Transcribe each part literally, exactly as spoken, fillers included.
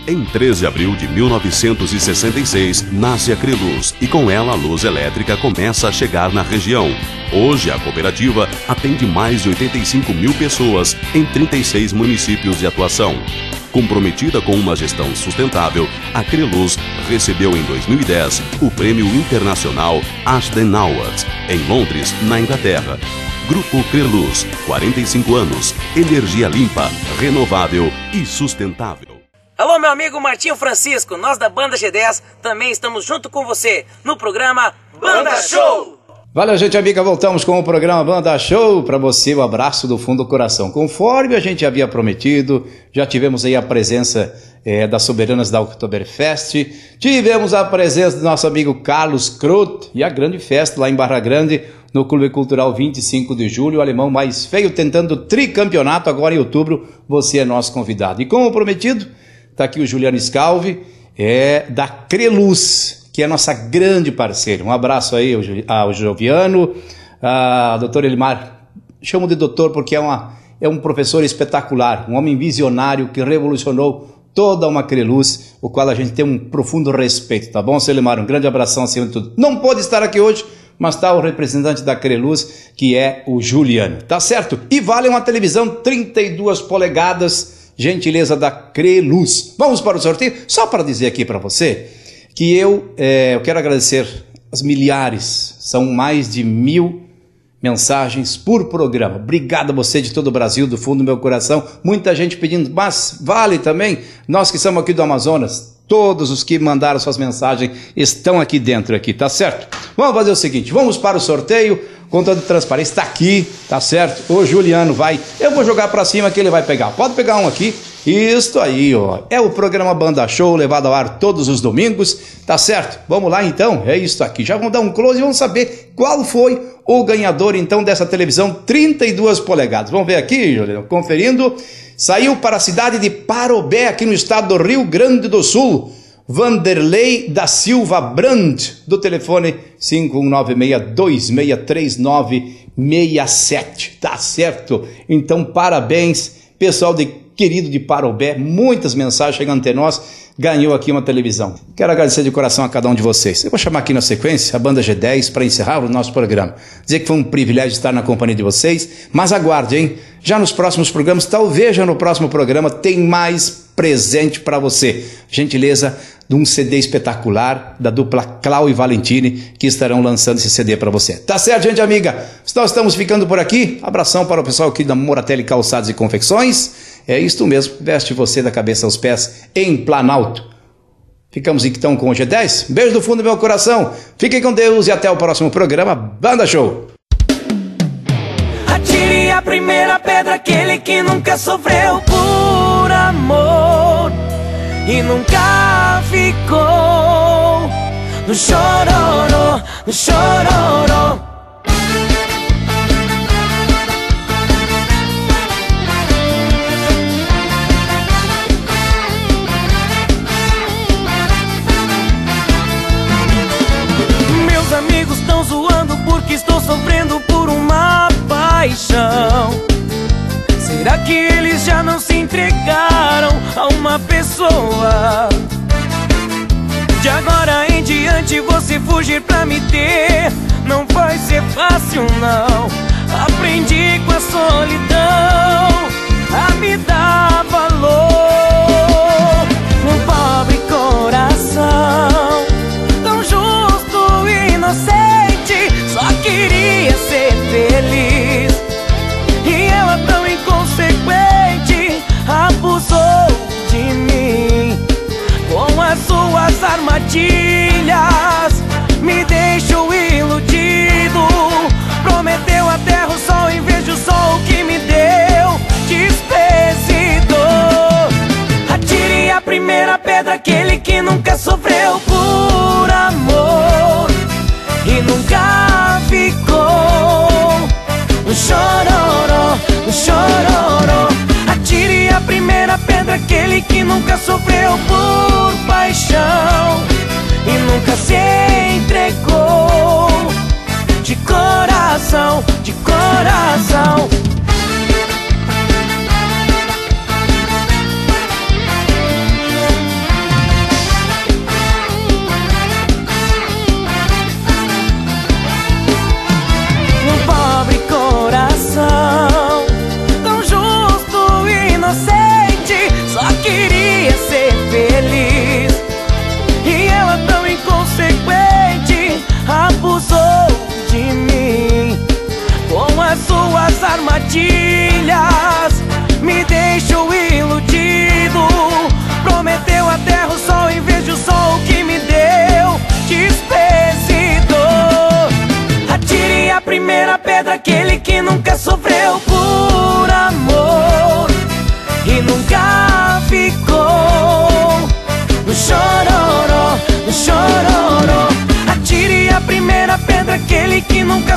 Em três de abril de mil novecentos e sessenta e seis, nasce a Creluz e com ela a luz elétrica começa a chegar na região. Hoje a cooperativa atende mais de oitenta e cinco mil pessoas em trinta e seis municípios de atuação. Comprometida com uma gestão sustentável, a Creluz recebeu em dois mil e dez o Prêmio Internacional Ashden Awards, em Londres, na Inglaterra. Grupo Creluz, quarenta e cinco anos, energia limpa, renovável e sustentável. Alô, meu amigo Martinho Francisco, nós da Banda G dez também estamos junto com você no programa Banda Show! Valeu, gente amiga, voltamos com o programa Banda Show. Para você, o um abraço do fundo do coração. Conforme a gente havia prometido, já tivemos aí a presença é, das soberanas da Oktoberfest, tivemos a presença do nosso amigo Carlos Krut e a grande festa lá em Barra Grande, no Clube Cultural vinte e cinco de julho, o alemão mais feio tentando tricampeonato agora em outubro. Você é nosso convidado. E como prometido, está aqui o Juliano Scalvi, é da Creluz, que é nossa grande parceira. Um abraço aí ao Joviano, ao doutor Elimar. Chamo de doutor porque é, uma, é um professor espetacular, um homem visionário que revolucionou toda uma Creluz, o qual a gente tem um profundo respeito, tá bom, seu Elimar? Um grande abração acima de tudo. Não pôde estar aqui hoje, mas está o representante da Creluz, que é o Juliano, tá certo? E vale uma televisão trinta e duas polegadas, gentileza da Creluz. Vamos para o sorteio? Só para dizer aqui para você que eu, é, eu quero agradecer as milhares, são mais de mil mensagens por programa. Obrigado a você de todo o Brasil, do fundo do meu coração. Muita gente pedindo, mas vale também, nós que somos aqui do Amazonas, todos os que mandaram suas mensagens estão aqui dentro, aqui, tá certo? Vamos fazer o seguinte, vamos para o sorteio, com toda transparência, está aqui, tá certo? O Juliano vai, eu vou jogar para cima que ele vai pegar. Pode pegar um aqui. Isto aí, ó, é o programa Banda Show, levado ao ar todos os domingos, tá certo? Vamos lá então, é isso aqui. Já vamos dar um close e vamos saber qual foi o ganhador então dessa televisão trinta e duas polegadas. Vamos ver aqui, Juliano, conferindo. Saiu para a cidade de Parobé, aqui no estado do Rio Grande do Sul, Vanderlei da Silva Brandt, do telefone cinco um nove seis, dois seis três nove seis sete, tá certo? Então parabéns, pessoal de querido de Parobé, muitas mensagens chegando até nós, ganhou aqui uma televisão. Quero agradecer de coração a cada um de vocês. Eu vou chamar aqui na sequência a Banda G dez para encerrar o nosso programa. Dizer que foi um privilégio estar na companhia de vocês, mas aguarde, hein? Já nos próximos programas, talvez já no próximo programa, tem mais presente para você. Gentileza de um C D espetacular da dupla Clau e Valentini, que estarão lançando esse C D para você. Tá certo, gente amiga? Nós estamos ficando por aqui. Abração para o pessoal aqui da Moratelli Calçados e Confecções. É isto mesmo, veste você da cabeça aos pés em Planalto. Ficamos então com o G dez. Beijo do fundo do meu coração. Fiquem com Deus e até o próximo programa Banda Show. Atire a primeira pedra, aquele que nunca sofreu por amor e nunca ficou no chororô, no chororô. Amigos estão zoando porque estou sofrendo por uma paixão. Será que eles já não se entregaram a uma pessoa? De agora em diante você fugir pra me ter não vai ser fácil não. Aprendi com a solidão a me dar valor. Um pobre coração inocente, só queria ser feliz. E ela tão inconsequente abusou de mim com as suas armadilhas. Me deixou iludido, prometeu a terra o sol em vez do sol que me deu desprezido. Atire a primeira pedra, aquele que nunca sofreu por amor e nunca ficou no chororô, no chororô. Atire a primeira pedra, aquele que nunca sofreu por paixão e nunca se entregou de coração, de coração.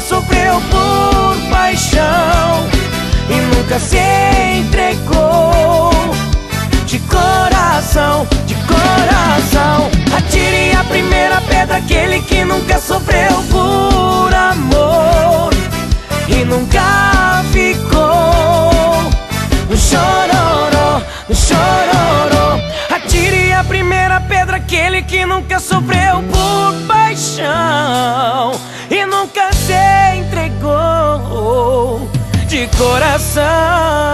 sofreu por paixão e nunca se entregou. De coração, de coração, atire a primeira pedra aquele que nunca sofreu por amor e nunca ficou no chororó, no chororó. Atire a primeira pedra aquele que nunca sofreu por paixão e nunca se entregou. De coração.